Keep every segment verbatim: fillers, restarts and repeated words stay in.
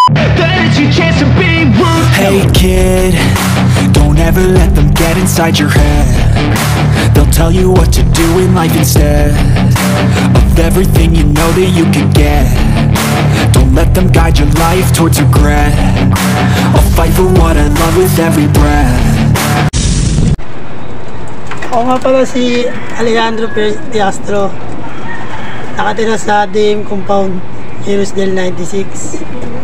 Hey kid, don't ever let them get inside your head. They'll tell you what to do in life instead of everything you know that you could get. Don't let them guide your life towards regret. I'll fight for what I love with every breath. Ako nga pala si Alejandro Piastro, nakatira sa D M Compound, Heroesdale ninety-six.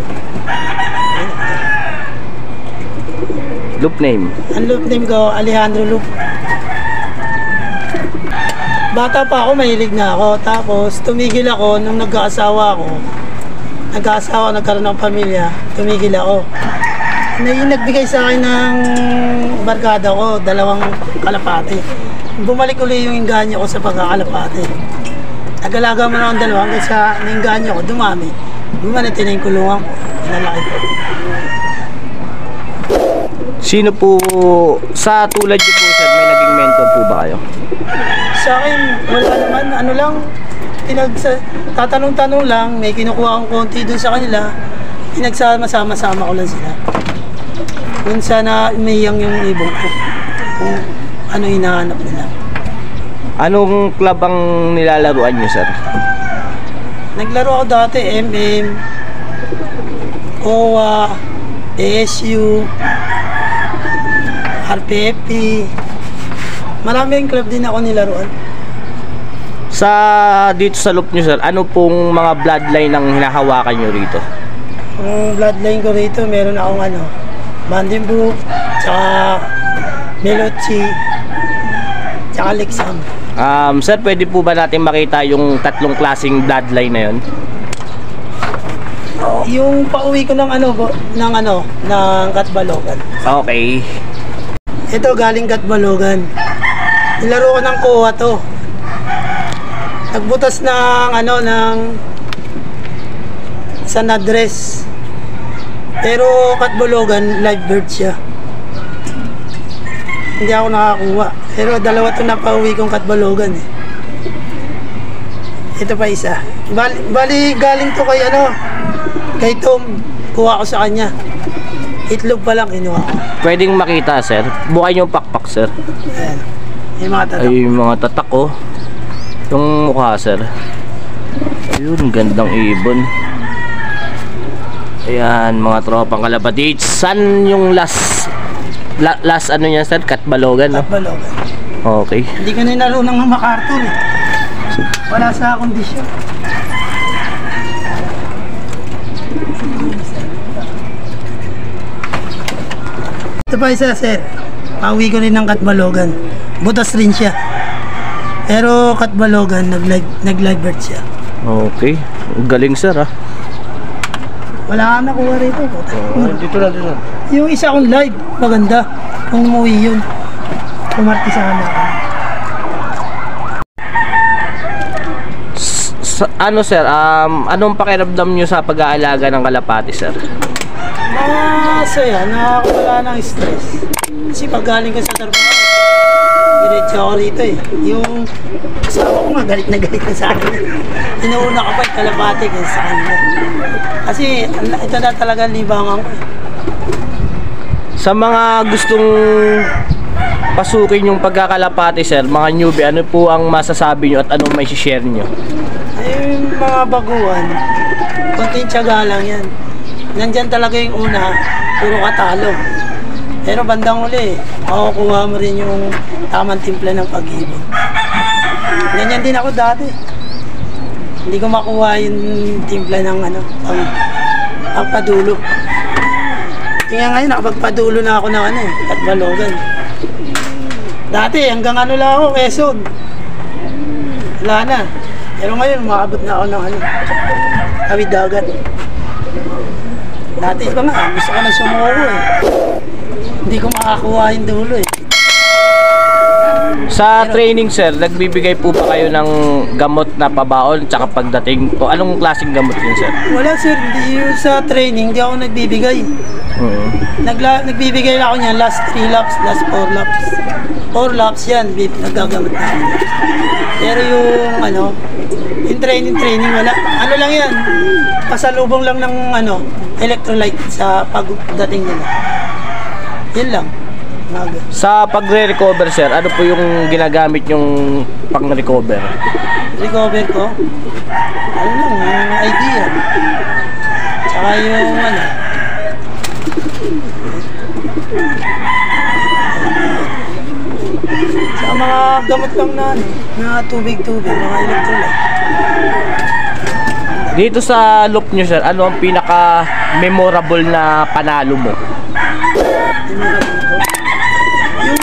Loop name? Ang loop name ko, Alejandro Loop. Bata pa ako, mahilig na ako. Tapos tumigil ako nung nagkaasawa ako. Nagkaasawa, nagkaroon ng pamilya. Tumigil ako. Nagbigay sa akin ng barkada ko, dalawang kalapate. Bumalik ulit yung inganyo ko sa pagkakalapate. Nag-alaga mo na akong dalawa hanggang sa inganyo ko, dumami. Bumanati na yung kulungan ko. Nalalaki ko. Sino po, sa tulad niyo po sir, may naging mentor po ba kayo? Sa akin, wala naman, ano lang, pinagsa, tatanong-tanong lang, may kinukuha akong konti dun sa kanila, pinagsama-sama-sama ko lang sila. Kung sana umiyang yung ibong ko, kung ano hinahanap nila. Anong club ang nilalaruan niyo sir? Naglaro ako dati, M M, O A, A S U, R P F P, maraming club din ako nilaruan. Sa dito sa loop nyo sir, ano pong mga bloodline ang hinahawakan nyo rito? Ang bloodline ko rito, meron akong ano, Vandenbroek, tsaka Melochi, tsaka Lexam. Um, sir, pwede po ba natin makita yung tatlong klaseng bloodline na yun? Yung pauwi ko ng ano, ng ano, ng Katbalogan. Okay. Ito galing Katbalogan. Nilaro ko ng K O A to. Nagbutas ng ano ng San Andres. Pero Katbalogan live bird siya. Hindi ako nakakuha. Pero dalawa to na pauwi kong Katbalogan eh. Ito pa isa. Bali, bali galing to kay ano, kay Tom. Kuha ko sa kanya. Itlog pa lang kinuha ko. Pwedeng makita sir. Buhay yung pakpak sir. Ayan. Yung mga tatak. Ay, yung mga tatak ko. Yung mukha sir. Ayun, gandang ibon. Ayan, mga tropang kalapatids. San yung last la, last ano niya sir? Katbalogan no? Katbalogan. Okay. Hindi ko ninaro ng MacArthur eh. Wala sa kondisyon. Ito pa isa sir, pauwi ko rin ng Katbalogan. Butas rin siya. Pero Katbalogan, nag-live nag-live bird siya. Okay, galing sir ah. Wala kang nakuha rito. Oh, dito na dito. Yung isa kong live, maganda. Kung umuwi yun, pumarti sa anak. Sa, ano sir, um, anong pakiramdam nyo sa pag-aalaga ng kalapati sir? Masaya, nakakawala ng stress. Kasi pag galing ka sa trabaho, diretso ako rito eh. Yung asawa ko nga, galit na galit na sa akin. Inuuna ka pa yung kalapati kaysa sa kanila. Kasi ito na talaga libangan ko eh. Sa mga gustong pasukin yung pagkakalapati sir, mga newbie, ano po ang masasabi nyo at anong may share nyo? Ay, yung mga baguhan, konting tiyaga lang yan. Nandyan talaga yung una, puro katalo. Pero bandang uli, makukuha mo rin yung tamang timpla ng pag-ibon. Ganyan din ako dati. Hindi ko makuha yung timpla ng ano, pang, pagpadulo. Kaya ngayon, nakapagpadulo na ako ng ano eh, Katbalogan. Dati, hanggang ano lang ako, Quezon. Wala na. Pero ngayon, makabot na ako ng ano, Tawid Dagat. Dati pa nga, gusto ko na sumuko eh. Hindi ko makakuha yung dulo eh. Sa training sir, nagbibigay po ba kayo ng gamot na pabaon tsaka pagdating po? Anong klaseng gamot yun sir? Wala sir, di, yung sa training, di ako nagbibigay. Oo. Nagla, nagbibigay lang ako niyan, last three laps, last four laps. four laps yan, bib, nagagamot na ako. Pero yung ano, yung training, training, wala. Ano lang yan, pasalubong lang ng ano, electrolyte sa pagdating nila. Yun lang. Maga. Sa pagre-recover sir, ano po yung ginagamit yung pang-recover? Recover ko, ano lang, yung idea. Tsaka yung ano, sa mga gamot lang na ano, na tubig-tubig, mga electrolyte. Dito sa loop nyo sir, ano ang pinaka-memorable na panalo mo? Yung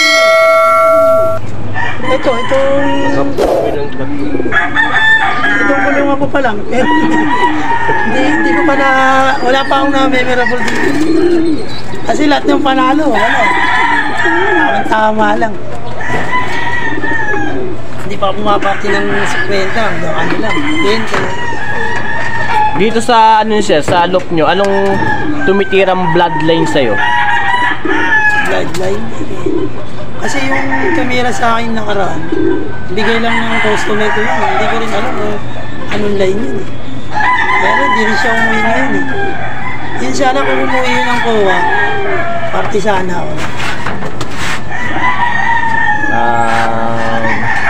ito, itong itong kulungan ko pa lang, pero hindi, hindi ko pa na, wala pa akong na-memorable dito. Kasi lahat ng panalo, wala. Tama lang. Hindi pa pumapati ng fifty, hanggang ano lang, twenty. Dito sa ano sir, sa loop nyo, anong tumitirang bloodline sa'yo? Bloodline. Kasi yung camera sa akin nakaraan, bigay lang ng customer ko yun. Hindi ko rin alam kung anong line yun eh. Pero hindi rin siya umuwi ngayon eh. Yun sana kung umuwi yun ng Kowa, party sana ako. Um,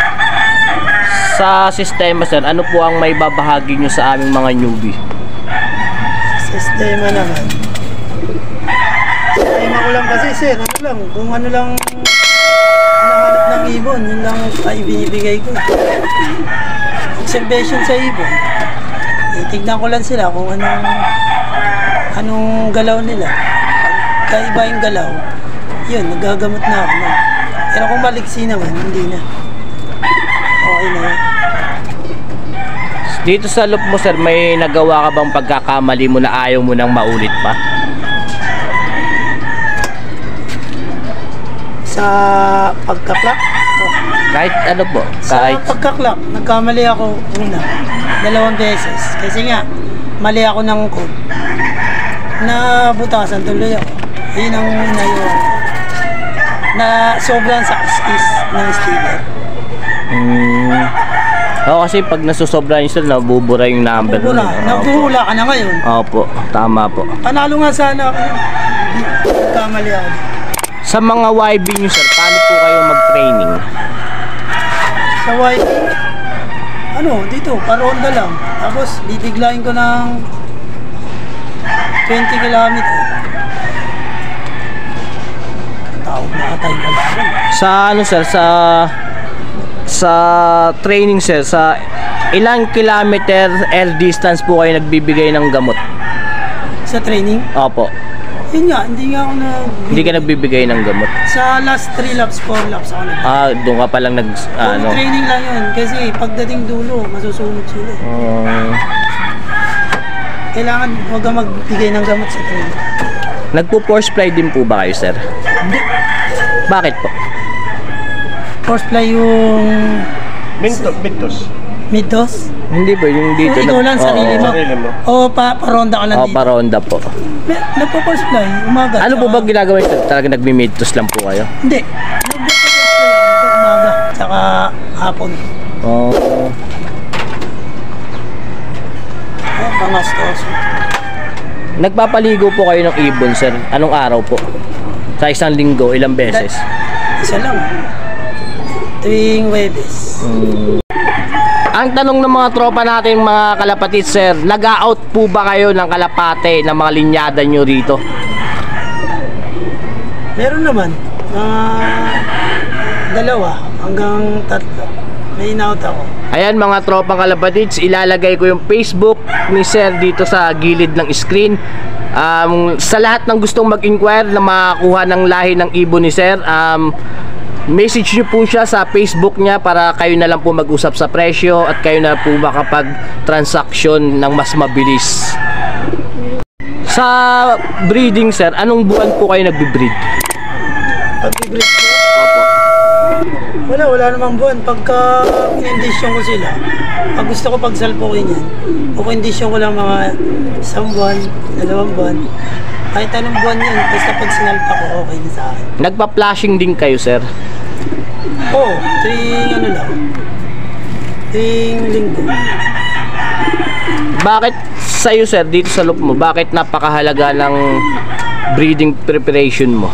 sa sistema sir, ano po ang may babahagi nyo sa aming mga newbie? Sistema naman. Sistema ko lang kasi sir, ano lang, kung ano lang nahanap ng ibon, yun lang ay binibigay ko. Observation sa ibon. Eh, tignan ko lang sila kung anong anong galaw nila. Pagka iba yung galaw, yun, nagagamot na ako. No? Pero kung maliksi naman, hindi na. Okay na yun. Dito sa loop mo sir, may nagawa ka bang pagkakamali mo na ayaw mo nang maulit pa? Sa pagkaklak, oh. Kahit ano po? Sa Kahit... pagkaklak, nagkamali ako una, dalawang beses. Kasi nga, mali ako ng code. Nabutasan tuloy ako. Yun ang una yun. Na sobrang sakis ng stealer. Hmm. Oo, kasi pag nasusobra yung sir, nabubura yung number. Bubura, nabuhula ka na ngayon. Opo, tama po. Panalo nga sana ako. Nagkamali ako. Sa mga Y B nyo sir, paano po kayo mag-training? Sa Y P, ano, dito, paronda lang. Tapos, bibiglayin ko ng twenty kilometer. Tawag na atay ka lang. Sa ano sir, sa sa training sir, sa ilang kilometer air distance po kayo nagbibigay ng gamot? Sa training? Opo. Yun nga, hindi nga ako na... Hindi ka nagbibigay ng gamot? Sa last three laps, four laps ako na. Ah, doon ka pa lang nag... Puro ano? training lang yun. Kasi pagdating dulo, masusunod sila. Uh, Kailangan huwag ka magbigay ng gamot sa training. Nagpo-force fly din po ba kayo sir? Hindi. Bakit po? Force fly yung... Minto, Mintos. Mid-dos? Hindi ba yung dito? Kung ikaw lang, Oo, sarili mo. sarili mo. O, pa, paronda ka lang Oo, dito. paronda po. May- Nagpo-force fly, umaga. Ano po tsaka- ba ginagawa nyo? Talaga nagmi-midtos lang po kayo? Hindi. Nagpo-force fly ako umaga, tsaka hapon. Oo. Oh, pangastos. Nagpapaligo po kayo ng ibon sir? Anong araw po? Sa isang linggo, ilang beses? Isa lang. Tuwing Webes. Hmm. Ang tanong ng mga tropa natin mga kalapatid sir, nag-out po ba kayo ng kalapate ng mga linyada nyo rito? Meron naman. Mga dalawa hanggang tatlo. May in-out ako. Ayan mga tropang kalapatids, ilalagay ko yung Facebook ni sir dito sa gilid ng screen. Um, sa lahat ng gustong mag-inquire na makakuha ng lahi ng ibon ni sir, um, message nyo po siya sa Facebook niya para kayo na lang po mag-usap sa presyo at kayo na po makapag-transaction ng mas mabilis. Sa breeding sir, anong buwan po kayo nagbe-breed? Pag-breed ko, Opo. Wala, wala namang buwan. Pagka kinondisyon ko sila, pag gusto ko pagsalpukin yan, o kondisyon ko lang mga isang buwan, dalawang buwan, kahit anong buwan yan, basta pag sinalpa ko, okay na sa akin. Nagpa-flashing din kayo, sir? Oo, oh, tuwing ano lang, tuwing linggo. Bakit sa'yo, sir, dito sa loop mo, bakit napakahalaga ng breeding preparation mo?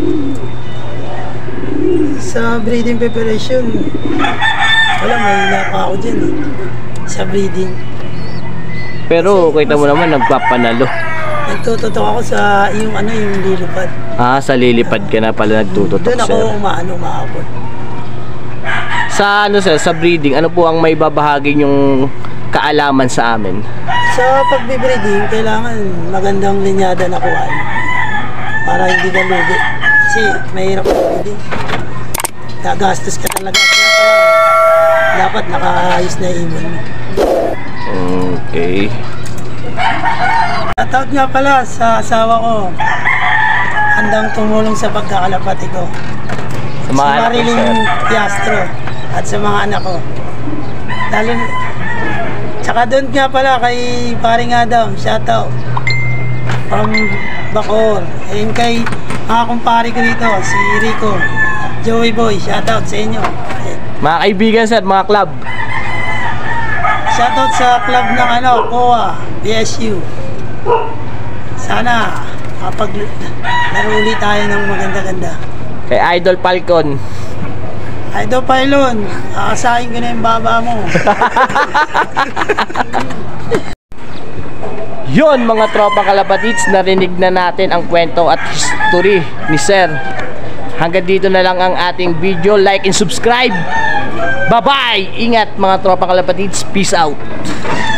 Sa breeding preparation, wala, mahina pa ako dyan eh, sa breeding. Pero kita mo naman, nagpapanalo. Nagtututok ako sa yung ano, yung lilipad. Ah, sa lilipad ka na pala nagtututok, Doon ako sir. umaano, umaabot. Sa ano, sir, sa breeding, ano po ang may babahagi yung kaalaman sa amin? Sa pagbe-breeding, kailangan magandang linyada na kuhaan para hindi ka lugi. Kasi mahirap ang breeding. Gagastos ka talaga. Kaya pala, dapat nakaayos na ibon mo. Okay. Shoutout nga pala sa asawa ko. Handang tumulong sa pagkakalapati ko. Sa Si mga anak ko, Marilyn sir. Piastro at sa mga anak ko. Lalo na, tsaka doon nga pala kay paring Adam, shoutout. From Bacoor. Ayun kay mga kumpare ko dito, si Rico, Joey Boy, shoutout sa inyo. Ayun. Mga kaibigan, sir, mga club. Shoutout sa club ng ano, P O A, B S U. Sana kapag laro ulit tayo ng maganda-ganda. Kay Idol Falcon. Idol Pylon, aasahin ko na yung baba mo. Yon, mga tropang kalapatids, narinig na natin ang kwento at history ni Sir. Hanggang dito na lang ang ating video. Like and subscribe. Bye-bye! Ingat mga tropang kalapatids. Peace out!